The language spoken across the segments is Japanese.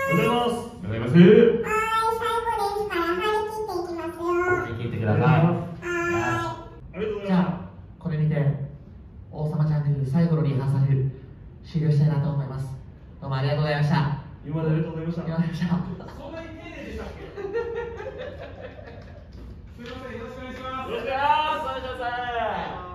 ございます。ございます。 はい、最後ですから張り切っていきますよ。 張り切ってください。 はありがとうございじゃまあこれにて王様チャンネル最後のリハーサル終了したいなと思います。どうもありがとうございました。 す。今までありがとうございました。 ありがとうございました。 そんなに丁寧でしたっけ？すみません、よろしくお願いします。 よろしくお願いします。お願いします。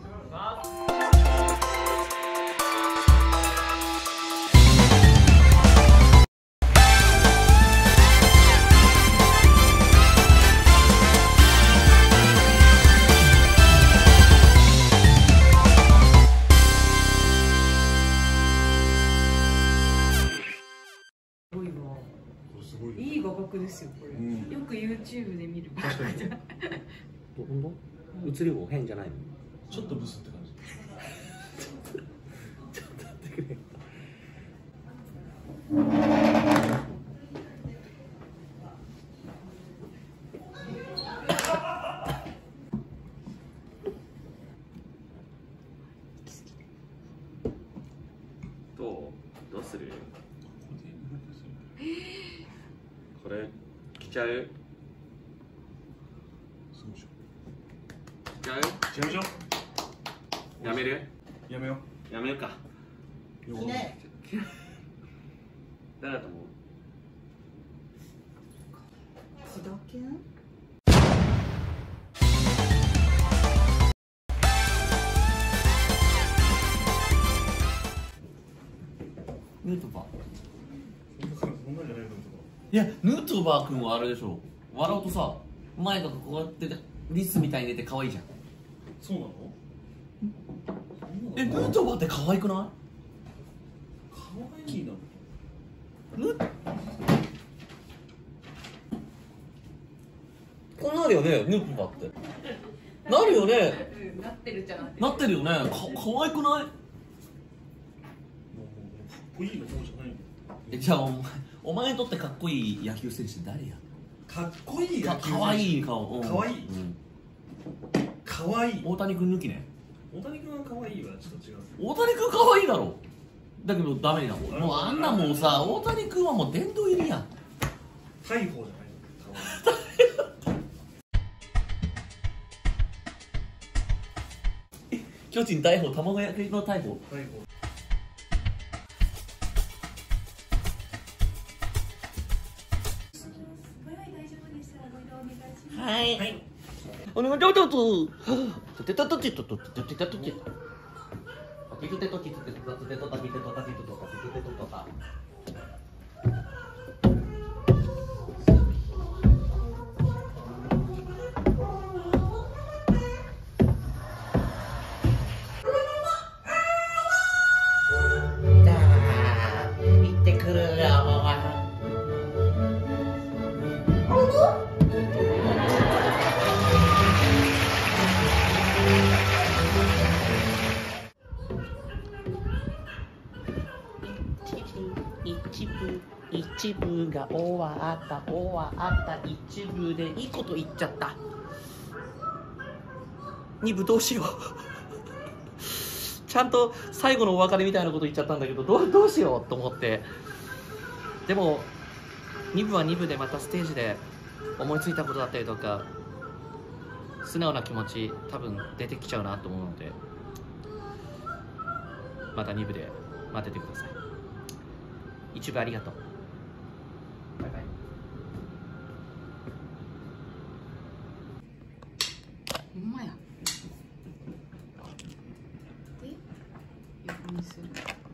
すごい。 いい画角ですよこれ、よく YouTube で見る確かに。本当？映りも変じゃないの？ ちょっとブスって感じ。 ちょっと待ってくれ。どうする？これ来ちゃう？ すごいじ来ちゃう？ ゃん。違いましょう。 やめる？ やめよやめるか。 う。 いない誰だと思う？ 千田健？ ヌートバー。 そんなんじゃないのとか。 いや、ヌートバー君はあれでしょ。笑うとさ、前がこうやってリスみたいに出て可愛いじゃん。 そうなの？ え、ヌートバーって可愛くない？ 可愛いな。 こうなるよね、ヌートバーって。なるよね。 うん、なってるじゃん。 なってるよね。可愛くない？ かっこいいの方じゃないの。 え、じゃあお前にとってかっこいい野球選手誰や？ かっこいい野球選手。 可愛い顔。 可愛い。可愛い。 大谷君抜きね。 大谷君は可愛いわ。ちょっと違う。 大谷君可愛いだろ。だけどダメだもん。もうあんなもんさ、大谷君はもう殿堂入りやん。 大砲じゃないの。 巨人大砲、卵焼きの大砲。 大砲。 はい。お願いします。とてととてととてとてとてと。ピクテトキツテトタツテトタピテトタピテトタピクテトトタ。行ってくるよ。一部が終わった一部でいいこと言っちゃった。二部どうしよう。ちゃんと最後のお別れみたいなこと言っちゃったんだけど、どうしようと思って。でも2部は2部でまたステージで思いついたことだったりとか素直な気持ち多分出てきちゃうなと思うので、また2部で待っててください。1部ありがとう。バイバイ。 ほんまや。で、横にする。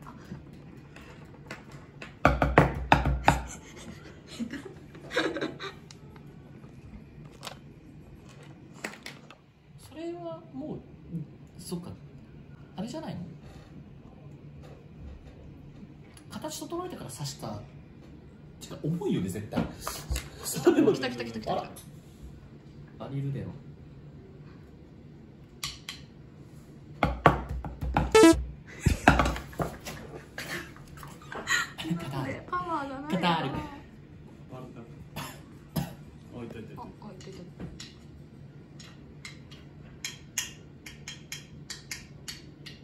それはもうそっか、あれじゃないの？形整えてから刺した。違う、重いよね絶対。 来た来た来た来た。 あら、アリルデの。 パワーがない。 カタール。 あ、いたいたいた。 あ、出た。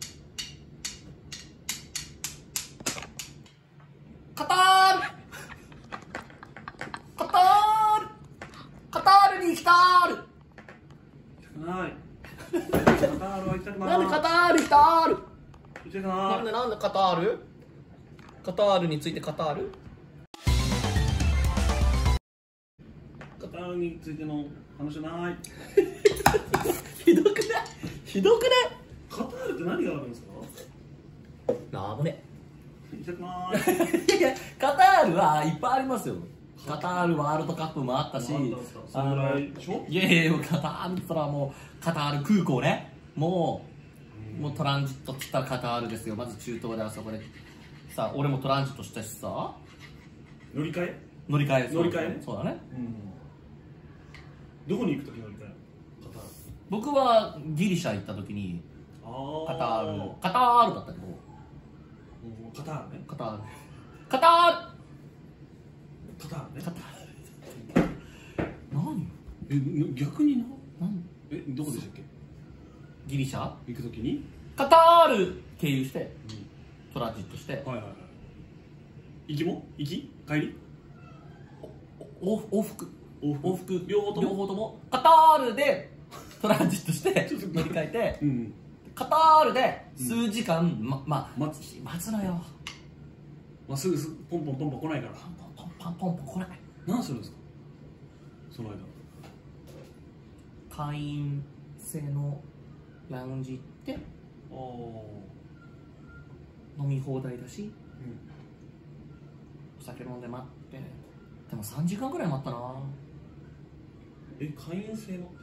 カタール。 カタール行きたくない。カタールは行きたくない。 なんでカタール行きたーる行きたくなんでない。 なんでカタールカタールについてカタールカタールについての話じゃない。 ひどくないひどくないカタールって何があるんですか？ なんもね行きたくない。 いやいやカタールはいっぱいありますよカタールワールドカップもあったしあったんですか？そのぐらいでしょ？ いやいやカタールって言ったらもうカタール空港ねもうトランジットって言ったらカタールですよまず中東であそこでさ俺もトランジットしたしさ乗り換え？ 乗り換え乗り換えねそうだねどこに行くとき乗り換え？カタール。 僕はギリシャ行った時にカタールだったけどカタールね。 カタールカタールカタールね。 カタール何え、逆にな。 何え、どこでしたっけ？ ギリシャ行くときに？ カタール経由してトランジットしてはいはいはい。行きも？行き？帰り？ 往復往復両方ともカタールでトランジットして乗り換えてうん。 カタールで数時間待つのよまあ、すぐポンポンポンポン来ないから。 パンポンポン来ない何するんですか？その間。 会員制のラウンジ行ってああ。 飲み放題だしお酒飲んで待ってでも3時間ぐらい待ったなえ、会員制のって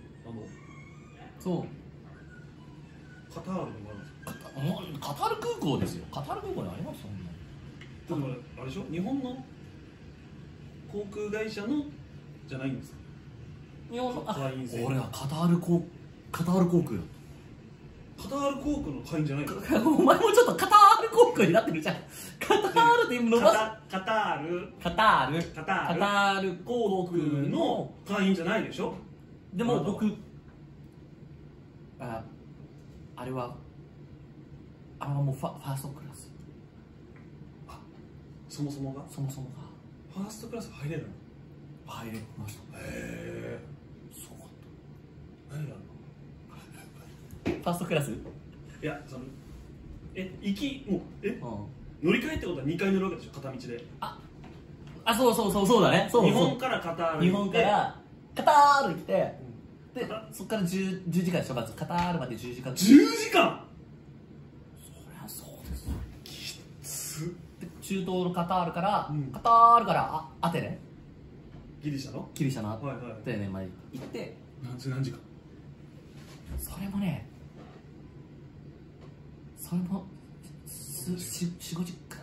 そうカタールにもあるんですか？ カタール空港ですよカタール空港にありますそんなだからあれでしょ？日本の航空会社のじゃないんですか？ 日本の会員制。 俺はカタール航空よカタール航空の会員じゃないの？ お前もちょっとカタール航空になってるじゃんカタールって伸ばすカタールカタール航空のの会員じゃないでしょ？ でも僕あれはもうファーストクラスそもそもがそもそもがファーストクラス入れるの？ 入れましたへえ。 そうか何があるの？ ファーストクラスいや、その行きもううん乗り換えってことは2回乗るわけでしょ？片道で。 そうだねそう日本からカタール日行って本からカタール行ってでそっから10時間でしょまずカタールまで10時間 10時間そりゃそうですきつ。 で中東のカタールから、 うんカタールからアテネギリシャのギリシャのアはいはいテネまで行って何時間？ それもね4、5時間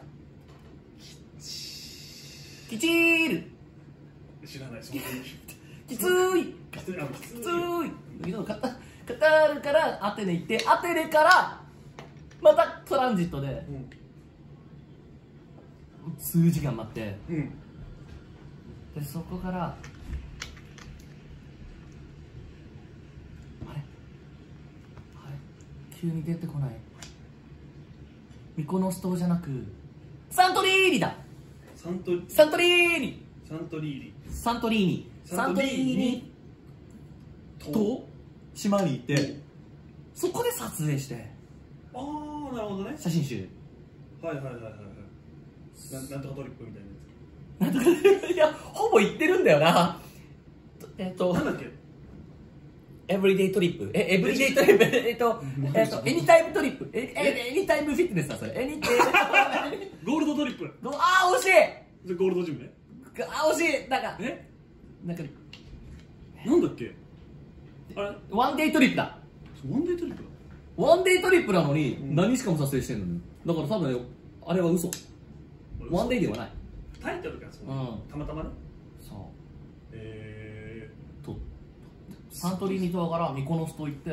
きちーる知らないそのきついきついあきついきついカタールからアテネ行ってアテネからまたトランジットで数時間待ってうんでそこからあれ急に出てこないミコノス島じゃなくサントリーニだサントリーサントリーニサントリーリサントリーニサントリーニと島に行ってそこで撮影してああなるほどね写真集はいはいはいはいはいなんとかトリップみたいなんとかいやほぼ行ってるんだよななやつなんだっけエブリデイトリップエブリデイトリップエニタイムトリップエニタイムフィットネスだそれゴールドトリップあー惜しいそれゴールドジムねあ惜しいなんかなんだっけあれワンデイトリップだワンデートリップだワンデイトリップなのにん何日間も撮影してるのにだから多分あれは嘘ワンデイではないタイトルがそうたまたまねそうとサントリーニ島からミコノス島行って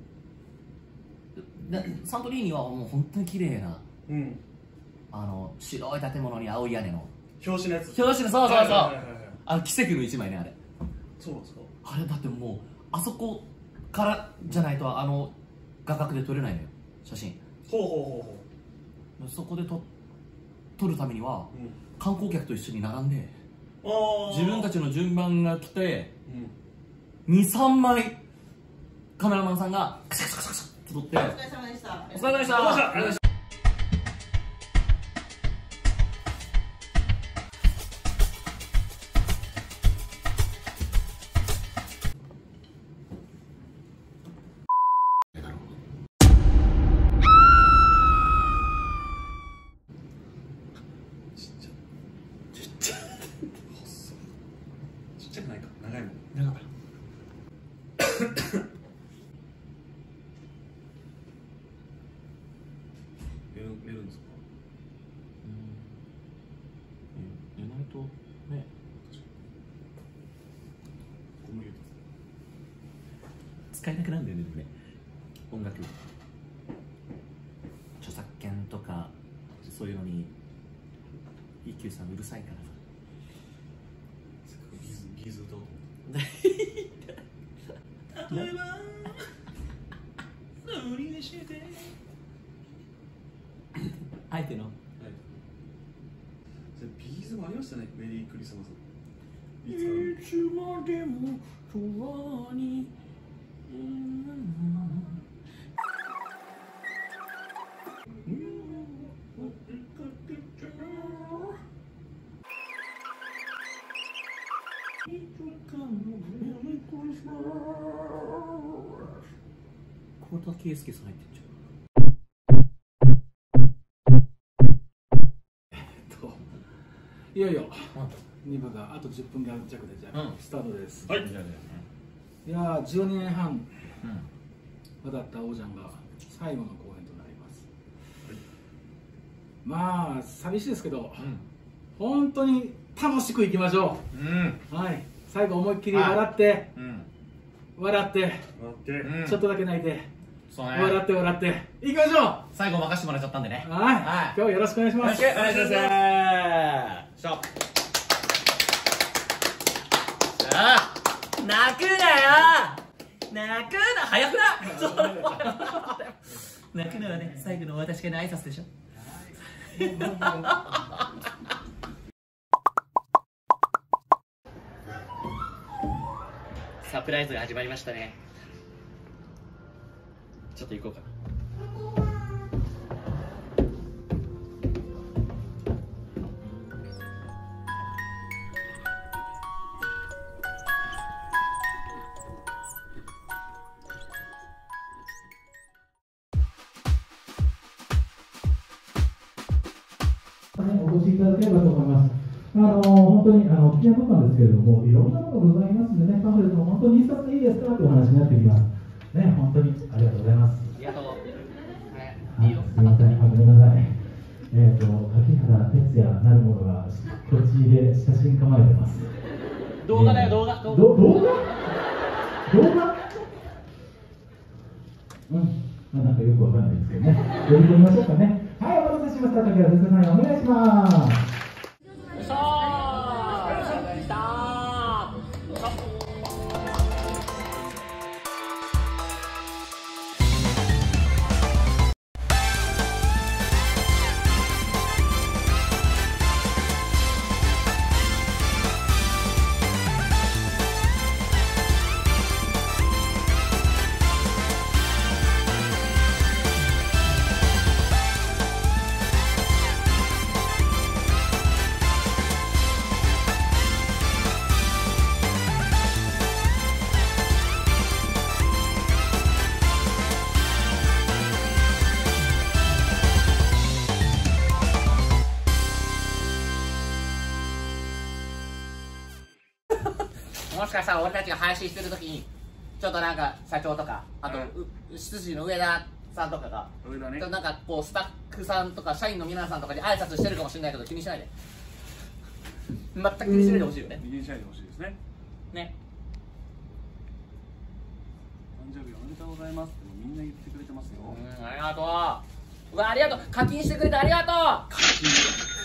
でサントリーニはもう本当に綺麗なうん白い建物に青い屋根の表紙のやつ表紙のそうはいはいはいはい奇跡の一枚ねあれそうなんですかあれだってもうあそこからじゃないと画角で撮れないのよ写真ほうほうほうほそこで撮るためにはううん観光客と一緒に並んでああ自分たちの順番が来てうん 23枚カメラマンさんがカシャカシャカシャカシャって撮って、お疲れ様でした。お疲れ様でした。 ちっちゃくないか、長いもん。 長かった。 寝るんですか？ 寝ないとね。使えなくなるんだよね、でもね。音楽著作権とかそういうのに一休さんうるさいからさ。 ビーズと例えば無理にして相手のビーズもありましたね。メリークリスマス。 いつまでもそばに桑田佳祐さん入ってんじゃん。 いよいよ2部があと10分弱でじゃあ、スタートです。 はい。 いやー、12年半渡った王者が最後の公演となります。まあ寂しいですけど、本当に楽しくいきましょう。はい。最後思いっきり笑って、笑って、ちょっとだけ泣いて、笑って笑っていきましょう。 最後任せてもらっちゃったんでね。 はい。今日はよろしくお願いします。 よろしくお願いします。さあ、泣くなよ。泣くな、早くな。泣くのはね、最後の私からの挨拶でしょ。サプライズが始まりましたね。ちょっと行こうかな。 お越しいただければと思います。本当に危険物なんですけれども、いろんなものございますのでね、パンフレットも本当に一冊でいいですかというお話になってきます。ね、本当にありがとうございます。 ありがとう。 すみません、ごめんなさい。柿原哲也なるものがこっちで写真構えてます。 動画だよ、動画。 動画なんかよくわかんないですけどね。呼び込みましょうかね。はい、お待たせしました。柿原哲也さん、お願いします。 もしかしたら俺たちが配信してるときにちょっとなんか社長とかあと執事の上田さんとかがなんかこうスタッフさんとか社員の皆さんとかに挨拶してるかもしれないけど気にしないで。全く気にしないでほしいよね。 気にしないでほしいですね。 ね。 誕生日おめでとうございますってみんな言ってくれてますよ。 ありがとう。うわ、ありがとう。課金してくれてありがとう。 課金